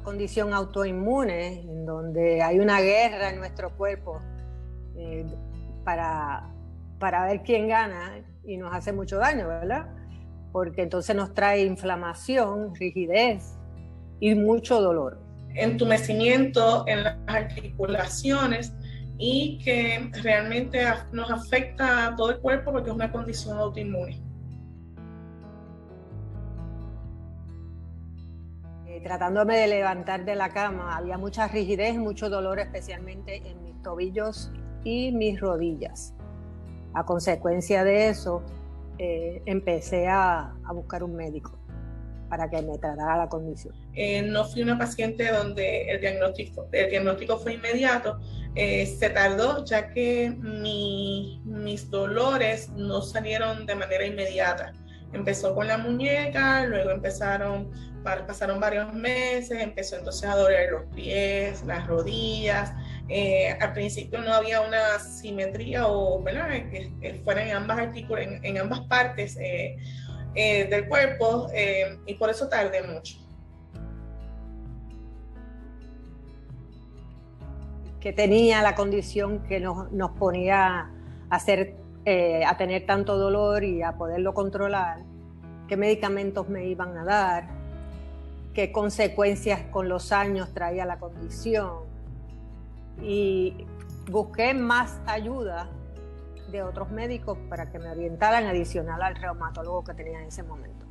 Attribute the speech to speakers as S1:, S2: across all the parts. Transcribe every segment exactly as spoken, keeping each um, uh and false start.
S1: condición autoinmune en donde hay una guerra en nuestro cuerpo eh, para, para ver quién gana y nos hace mucho daño, ¿verdad? Porque entonces nos trae inflamación, rigidez y mucho dolor.
S2: Entumecimiento en las articulaciones y que realmente nos afecta a todo el cuerpo porque es una condición autoinmune.
S1: Eh, tratándome de levantar de la cama, había mucha rigidez, mucho dolor, especialmente en mis tobillos y mis rodillas. A consecuencia de eso, eh, empecé a, a buscar un médico para que me tratara la condición.
S2: Eh, no fui una paciente donde el diagnóstico, el diagnóstico fue inmediato, eh, se tardó ya que mi, mis dolores no salieron de manera inmediata. Empezó con la muñeca, luego empezaron, pasaron varios meses, empezó entonces a doler los pies, las rodillas. Eh, al principio no había una simetría o, ¿verdad?, que, que fuera en ambas articulaciones, en, en ambas partes eh, eh, del cuerpo eh, y por eso tardé mucho.
S1: Que tenía la condición que nos, nos ponía a hacer Eh, a tener tanto dolor y a poderlo controlar, qué medicamentos me iban a dar, qué consecuencias con los años traía la condición, y busqué más ayuda de otros médicos para que me orientaran adicional al reumatólogo que tenía en ese momento.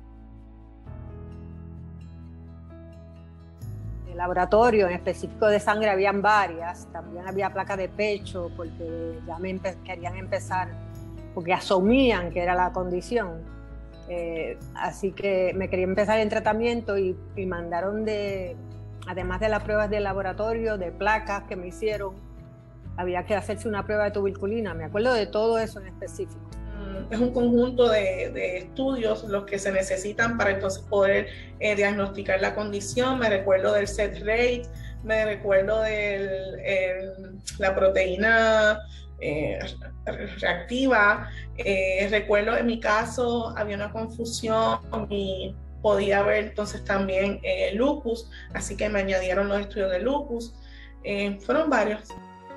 S1: El laboratorio en específico de sangre habían varias, también había placa de pecho porque ya me empe- querían empezar, porque asumían que era la condición, eh, así que me quería empezar en tratamiento y, y mandaron de, además de las pruebas de laboratorio, de placas que me hicieron, había que hacerse una prueba de tuberculina, me acuerdo de todo eso en específico.
S2: Es un conjunto de, de estudios los que se necesitan para entonces poder eh, diagnosticar la condición. Me recuerdo del set rate, me recuerdo de la proteína eh, reactiva, eh, recuerdo en mi caso había una confusión y podía haber entonces también eh, lupus, así que me añadieron los estudios de lupus, eh, fueron varios.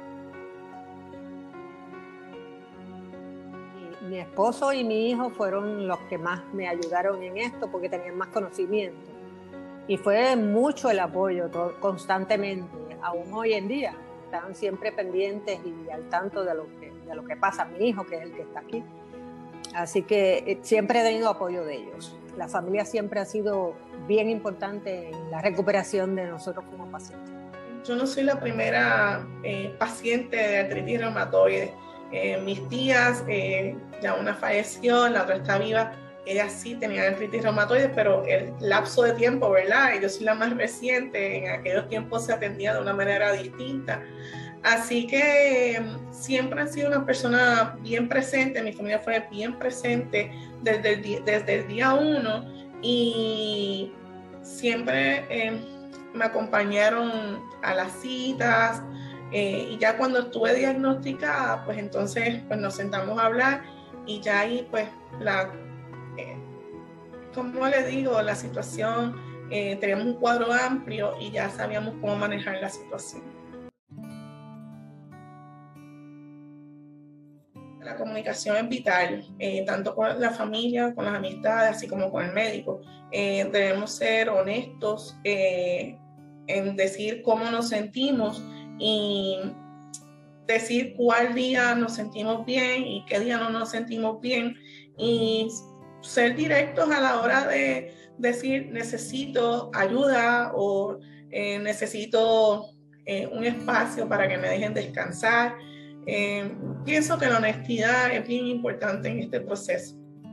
S1: Mi esposo y mi hijo fueron los que más me ayudaron en esto porque tenían más conocimiento. Y fue mucho el apoyo todo, constantemente, aún hoy en día. Están siempre pendientes y al tanto de lo que, de lo que pasa. Mi hijo, que es el que está aquí. Así que eh, siempre he tenido apoyo de ellos. La familia siempre ha sido bien importante en la recuperación de nosotros como pacientes.
S2: Yo no soy la primera eh, paciente de artritis reumatoide. Eh, mis tías, eh, ya una falleció, la otra está viva, ellas sí tenían artritis reumatoide, pero el lapso de tiempo, ¿verdad? Y yo soy la más reciente, en aquellos tiempos se atendía de una manera distinta. Así que eh, siempre han sido una persona bien presente, mi familia fue bien presente desde el, desde el día uno y siempre eh, me acompañaron a las citas. Eh, y ya cuando estuve diagnosticada, pues entonces pues nos sentamos a hablar y ya ahí pues la, eh, como les digo, la situación, eh, teníamos un cuadro amplio y ya sabíamos cómo manejar la situación. La comunicación es vital, eh, tanto con la familia, con las amistades, así como con el médico. Eh, debemos ser honestos eh, en decir cómo nos sentimos y decir cuál día nos sentimos bien y qué día no nos sentimos bien y ser directos a la hora de decir necesito ayuda o eh, necesito eh, un espacio para que me dejen descansar. Eh, pienso que la honestidad es bien importante en este proceso.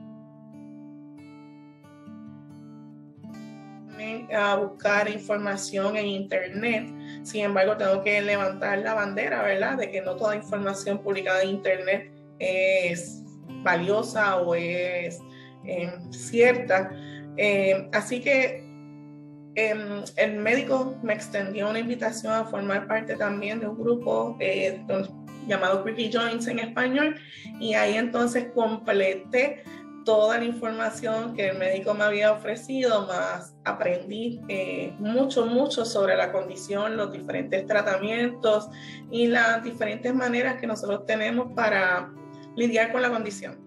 S2: A buscar información en internet, sin embargo tengo que levantar la bandera, ¿verdad?, de que no toda información publicada en internet es valiosa o es eh, cierta, eh, así que eh, el médico me extendió una invitación a formar parte también de un grupo eh, llamado Creaky Joints en español, y ahí entonces completé toda la información que el médico me había ofrecido, más aprendí eh, mucho, mucho sobre la condición, los diferentes tratamientos y las diferentes maneras que nosotros tenemos para lidiar con la condición.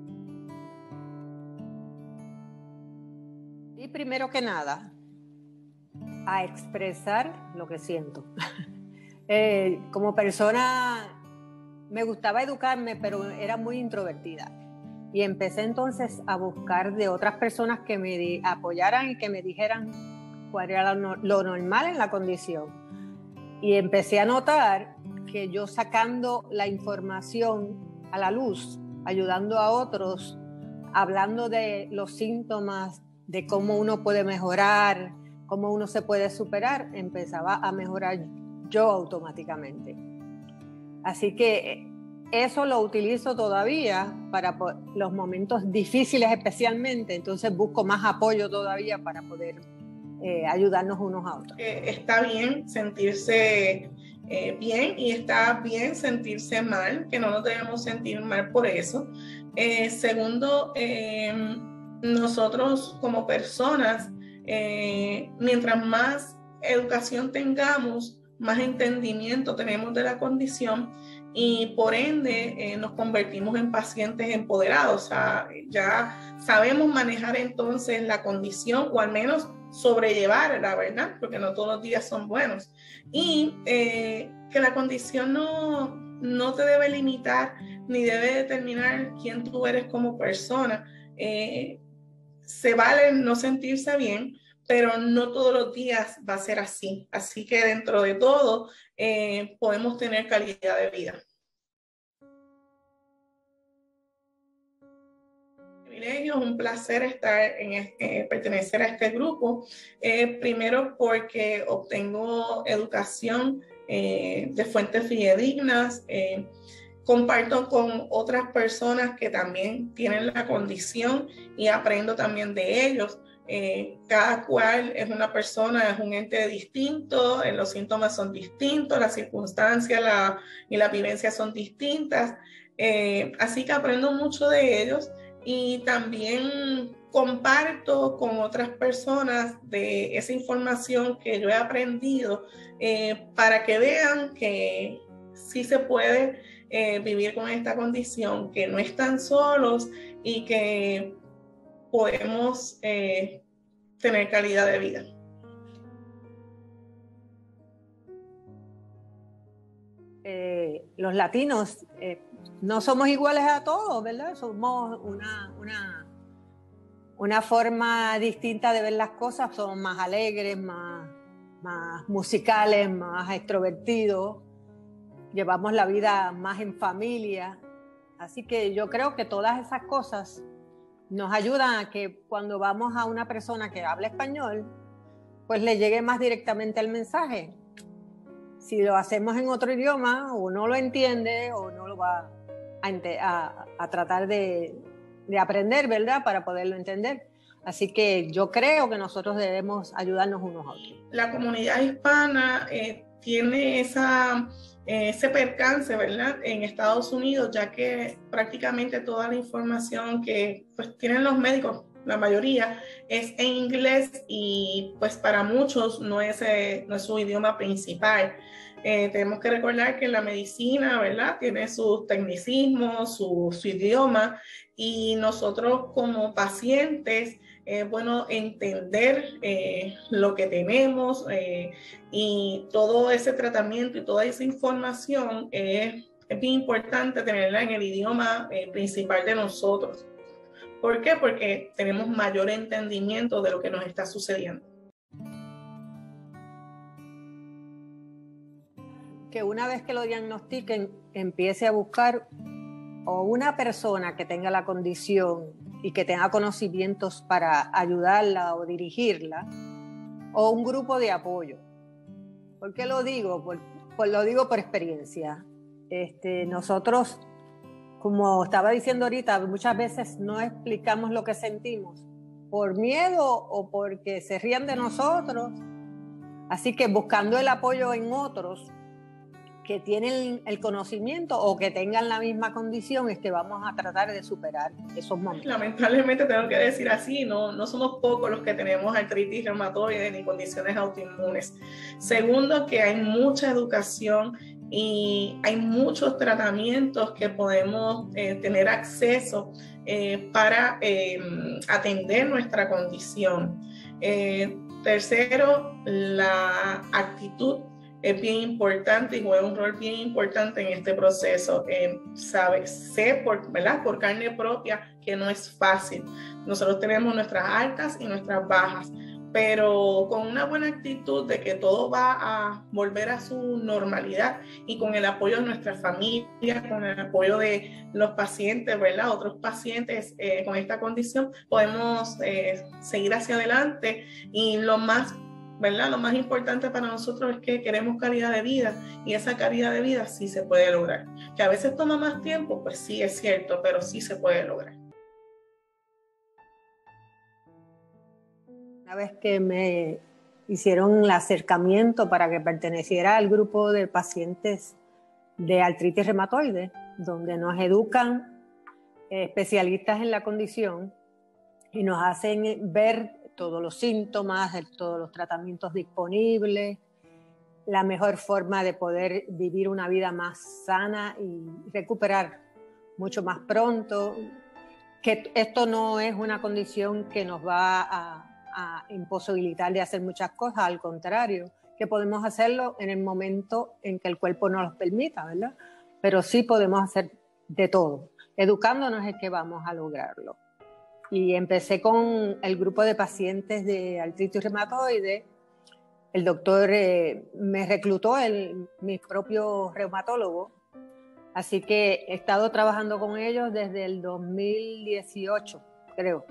S1: Y primero que nada, a expresar lo que siento. eh, como persona me gustaba educarme, pero era muy introvertida. Y empecé entonces a buscar de otras personas que me di, apoyaran y que me dijeran cuál era lo, lo normal en la condición. Y empecé a notar que yo sacando la información a la luz, ayudando a otros, hablando de los síntomas, de cómo uno puede mejorar, cómo uno se puede superar, empezaba a mejorar yo automáticamente. Así que eso lo utilizo todavía para los momentos difíciles especialmente, entonces busco más apoyo todavía para poder eh, ayudarnos unos a otros.
S2: Eh, está bien sentirse eh, bien y está bien sentirse mal, que no nos debemos sentir mal por eso. Eh, segundo, eh, nosotros como personas, eh, mientras más educación tengamos, más entendimiento tenemos de la condición y por ende eh, nos convertimos en pacientes empoderados. O sea, ya sabemos manejar entonces la condición o al menos sobrellevarla, ¿verdad? Porque no todos los días son buenos. Y eh, que la condición no, no te debe limitar ni debe determinar quién tú eres como persona. Eh, se vale no sentirse bien, pero no todos los días va a ser así. Así que dentro de todo eh, podemos tener calidad de vida. Es un placer estar en este, pertenecer a este grupo, eh, primero porque obtengo educación eh, de fuentes fidedignas, eh, comparto con otras personas que también tienen la condición y aprendo también de ellos. Eh, cada cual es una persona, es un ente distinto, eh, los síntomas son distintos, las circunstancias la, y las vivencias son distintas, eh, así que aprendo mucho de ellos y también comparto con otras personas de esa información que yo he aprendido eh, para que vean que sí se puede eh, vivir con esta condición, que no están solos y que podemos eh, tener calidad de vida.
S1: Eh, los latinos eh, no somos iguales a todos, ¿verdad? Somos una, una, una forma distinta de ver las cosas, somos más alegres, más, más musicales, más extrovertidos, llevamos la vida más en familia, así que yo creo que todas esas cosas nos ayudan a que cuando vamos a una persona que habla español, pues le llegue más directamente el mensaje. Si lo hacemos en otro idioma, o no lo entiende, o no lo va a, a, a tratar de, de aprender, ¿verdad? Para poderlo entender. Así que yo creo que nosotros debemos ayudarnos unos a otros.
S2: La comunidad hispana eh, tiene esa, eh, ese percance, ¿verdad? En Estados Unidos, ya que prácticamente toda la información que pues, tienen los médicos, la mayoría, es en inglés y pues para muchos no es, eh, no es su idioma principal. Eh, tenemos que recordar que la medicina, ¿verdad? Tiene sus tecnicismos, su, su idioma y nosotros como pacientes es bueno entender eh, lo que tenemos eh, y todo ese tratamiento y toda esa información eh, es bien importante tenerla en el idioma eh, principal de nosotros. ¿Por qué? Porque tenemos mayor entendimiento de lo que nos está sucediendo.
S1: Que una vez que lo diagnostiquen, empiece a buscar o una persona que tenga la condición y que tenga conocimientos para ayudarla o dirigirla, o un grupo de apoyo. ¿Por qué lo digo? Por, por, lo digo por experiencia. Este, nosotros, como estaba diciendo ahorita, muchas veces no explicamos lo que sentimos por miedo o porque se rían de nosotros. Así que buscando el apoyo en otros, que tienen el conocimiento o que tengan la misma condición es que vamos a tratar de superar esos momentos.
S2: Lamentablemente tengo que decir así, no, no somos pocos los que tenemos artritis reumatoide ni condiciones autoinmunes. Segundo, que hay mucha educación y hay muchos tratamientos que podemos eh, tener acceso eh, para eh, atender nuestra condición. Eh, tercero, la actitud es bien importante y juega un rol bien importante en este proceso. Eh, sabe, sé por, ¿verdad? por carne propia que no es fácil. Nosotros tenemos nuestras altas y nuestras bajas, pero con una buena actitud de que todo va a volver a su normalidad y con el apoyo de nuestra familia, con el apoyo de los pacientes, ¿verdad? Otros pacientes eh, con esta condición, podemos eh, seguir hacia adelante. Y lo más ¿verdad? Lo más importante para nosotros es que queremos calidad de vida y esa calidad de vida sí se puede lograr. Que a veces toma más tiempo, pues sí es cierto, pero sí se puede lograr.
S1: Una vez que me hicieron el acercamiento para que perteneciera al grupo de pacientes de artritis reumatoide, donde nos educan especialistas en la condición y nos hacen ver todos los síntomas, todos los tratamientos disponibles, la mejor forma de poder vivir una vida más sana y recuperar mucho más pronto, que esto no es una condición que nos va a, a imposibilitar de hacer muchas cosas, al contrario, que podemos hacerlo en el momento en que el cuerpo nos lo permita, ¿verdad? Pero sí podemos hacer de todo. Educándonos es que vamos a lograrlo. Y empecé con el grupo de pacientes de artritis reumatoide. El doctor eh, me reclutó, el, mi propio reumatólogo. Así que he estado trabajando con ellos desde el dos mil dieciocho, creo.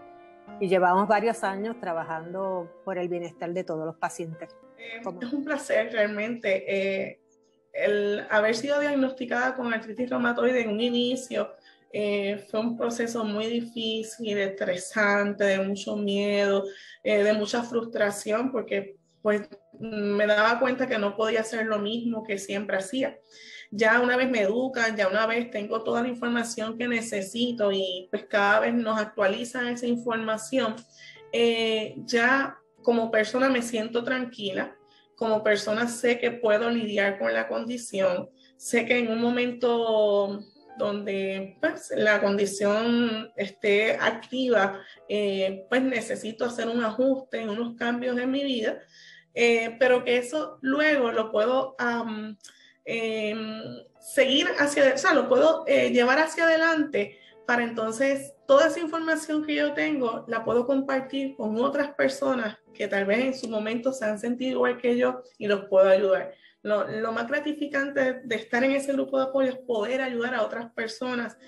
S1: Y llevamos varios años trabajando por el bienestar de todos los pacientes.
S2: Eh, es un placer realmente eh, el haber sido diagnosticada con artritis reumatoide en un inicio. Eh, fue un proceso muy difícil, estresante, de mucho miedo, eh, de mucha frustración, porque pues me daba cuenta que no podía hacer lo mismo que siempre hacía. Ya una vez me educan, ya una vez tengo toda la información que necesito y pues cada vez nos actualizan esa información, eh, ya como persona me siento tranquila, como persona sé que puedo lidiar con la condición, sé que en un momento donde pues, la condición esté activa, eh, pues necesito hacer un ajuste, unos cambios en mi vida, eh, pero que eso luego lo puedo um, eh, seguir hacia, o sea, lo puedo eh, llevar hacia adelante para entonces toda esa información que yo tengo la puedo compartir con otras personas que tal vez en su momento se han sentido igual que yo y los puedo ayudar. Lo, lo más gratificante de estar en ese grupo de apoyo es poder ayudar a otras personas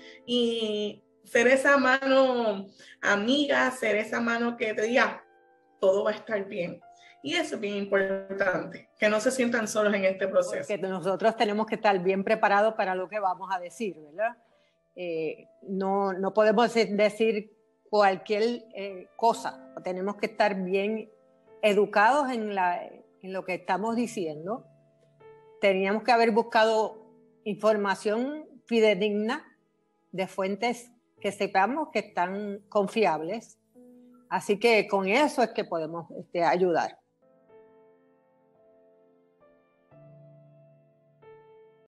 S2: y ser esa mano amiga, ser esa mano que te diga, todo va a estar bien. Y eso es bien importante, que no se sientan solos en este proceso.
S1: Porque nosotros tenemos que estar bien preparados para lo que vamos a decir, ¿verdad? Eh, no, no podemos decir cualquier eh, cosa, tenemos que estar bien educados en, la, en lo que estamos diciendo. Teníamos que haber buscado información fidedigna de fuentes que sepamos que están confiables. Así que con eso es que podemos este, ayudar.